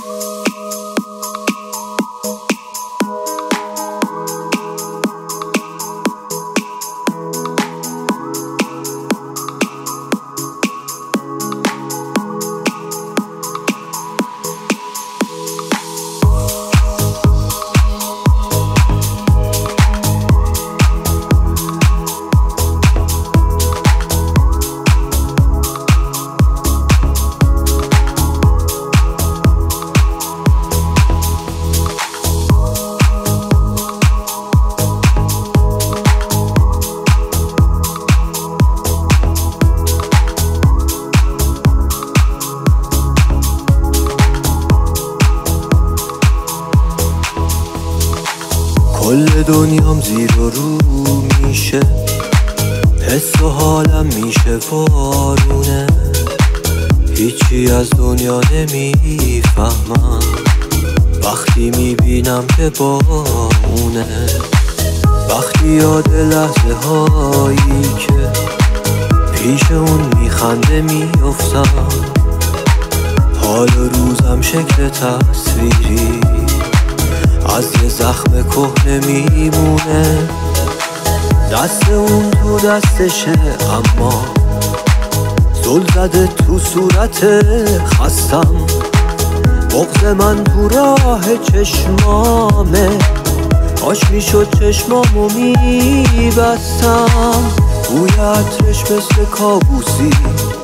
کل دنیام زیر و رو میشه، حس و حالم میشه وارونه، هیچی از دنیا نمیفهمم وقتی میبینم که با اونه. وقتی یاد لحظه هایی که پیش اون میخنده میافتم، حال روزم شکل تصویری از یه زخم کهنه میمونه. دست اون تو دستشه اما زل زده تو صورت خستم، بغض من تو راه چشمامه، کاش میشد چشمامو میبستم. بوی عطرش مثل کابوسی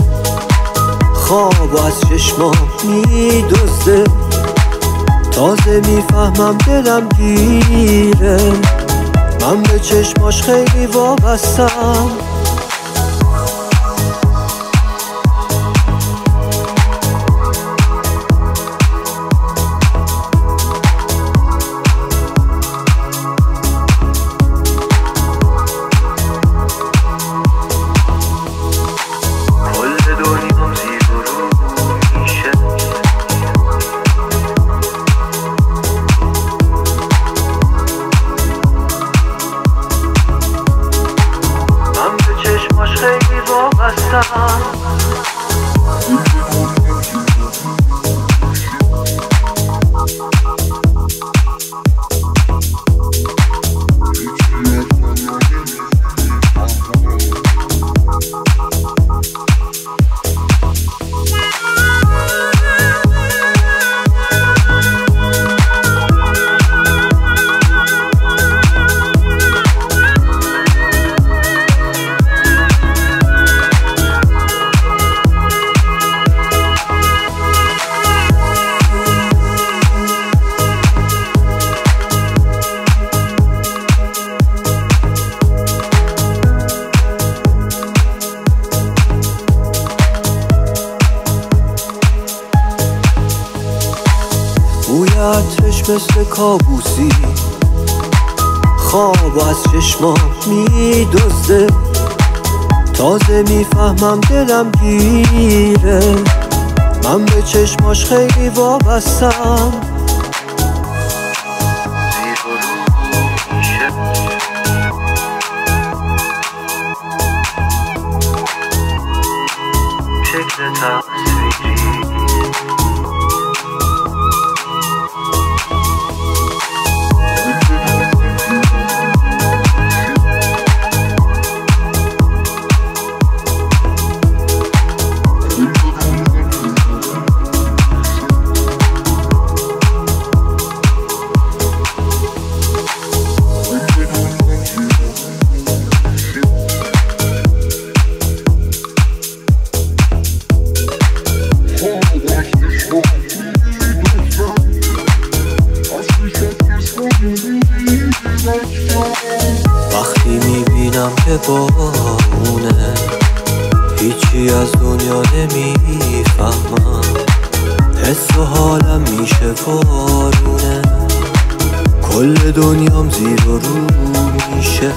خواب از چشمام میدزده، تازه میفهمم دلم گیره، من به چشماش خیلی وابستم. بوی عطرش مثل کابوسی خواب از چشمام میدزده، تازه میفهمم دلم گیره، من به چشماش خیلی وابستم. شکل تصویری وقتی میبینم که با اونه، هیچی از دنیا نمیفهمم، حس و حالم میشه وارونه، کل دنیام زیر و رو میشه.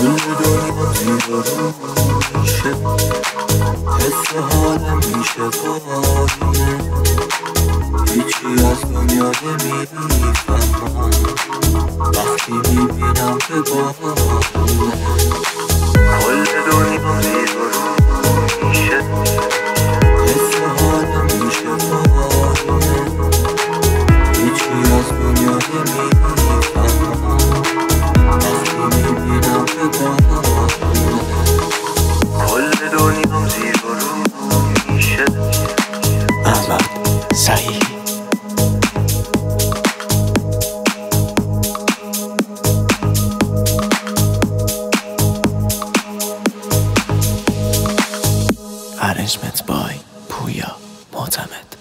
کل دنیا زیر و رو میشه، حس حالم میشه پایینه، هیچی از دنیا نمیفهمم وقتی میبینم که بارونه. کل دنیا زیر و رو میشه، حس حالم میشه پایینه، هیچی از دنیا نمیفهمم وقتی میبینم که بارونه. کل دنیا زیر و رو میشه. احمد صحیح. Arrangement by پویا معتمد.